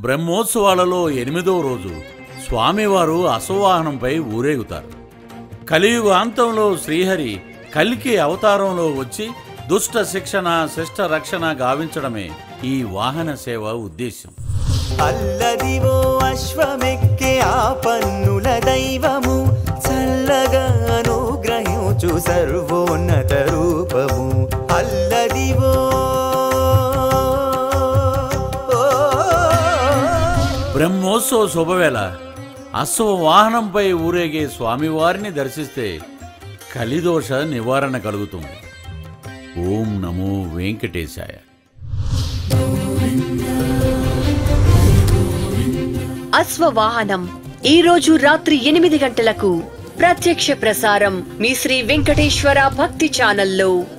బ్రహ్మోత్సవాలలో 8వ రోజు స్వామివారు అశ్వవాహనంపై ఊరేగుతారు. కలియుగాంతంలో శ్రీహరి కల్కి అవతారంలో వచ్చి దుష్ట శిక్షణ శిష్ట రక్షణ గావించడమే ఈ వాహన సేవ ఉద్దేశం. అల్లదివో అశ్వమెక్కే ఆ పన్నుల దైవము, చల్లగా అనుగ్రహించు సర్వోన్నత రూపము. అల్లదివో బ్రహ్మోత్సవ శుభవేళ అశ్వవాహనంపై ఊరేగే స్వామివారిని దర్శిస్తే కలిదోష నివారణ కలుగుతుంది. ఓం నమో వెంకటేశాయ. అశ్వవాహనం ఈ రోజు రాత్రి 8 గంటలకు ప్రత్యక్ష ప్రసారం మీ శ్రీ వెంకటేశ్వర భక్తి ఛానల్లో.